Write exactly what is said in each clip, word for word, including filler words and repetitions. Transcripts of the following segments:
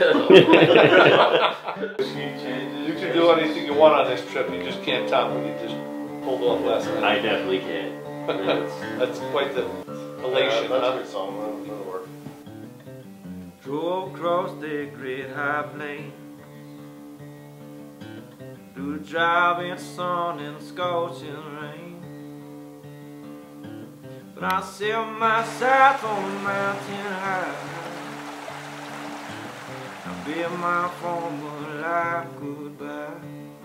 You can do anything you want on this trip, you just can't top what you just pulled off last night. I definitely can. That's, that's quite the elation, yeah, that's huh? a good song, that'll, that'll work. Drove across the great high plain, through the driving sun and the scorching rain. But I set my sights on the mountain high. I bid my former life goodbye.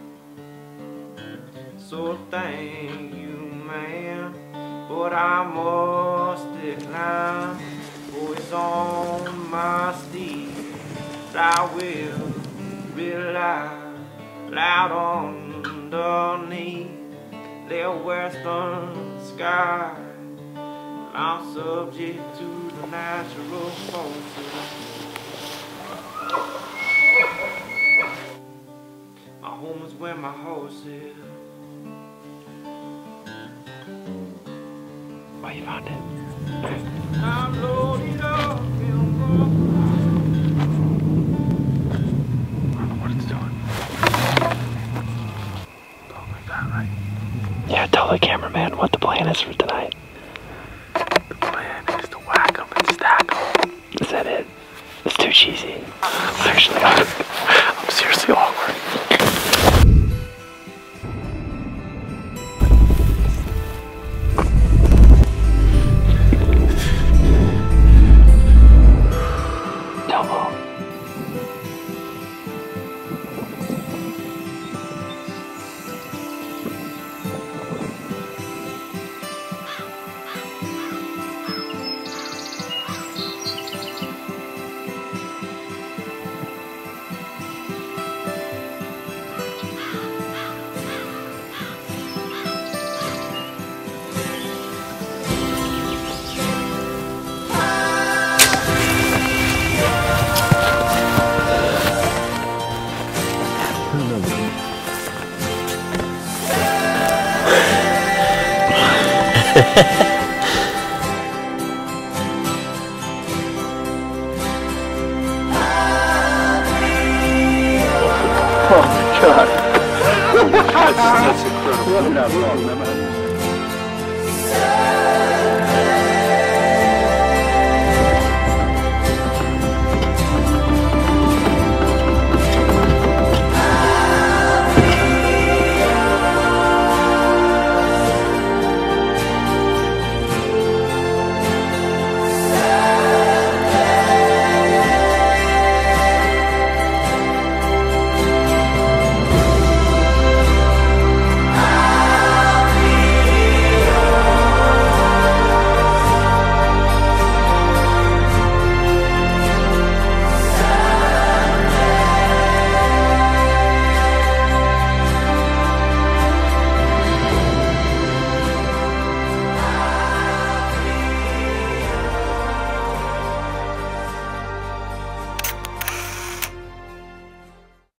So thank you, man, but I must decline. Oh, it's on my steed that I will rely, loud underneath the western sky. I'm subject to the natural forces. My home is where my horse is. Oh, you found it. I'm loaded up in I don't know what it's doing. Going like that, right? Yeah, tell the cameraman what the plan is for tonight. The plan is to whack them and stack them. Is that it? It's too cheesy. Actually, I'm, I'm seriously awkward. Oh my god. that's, that's incredible.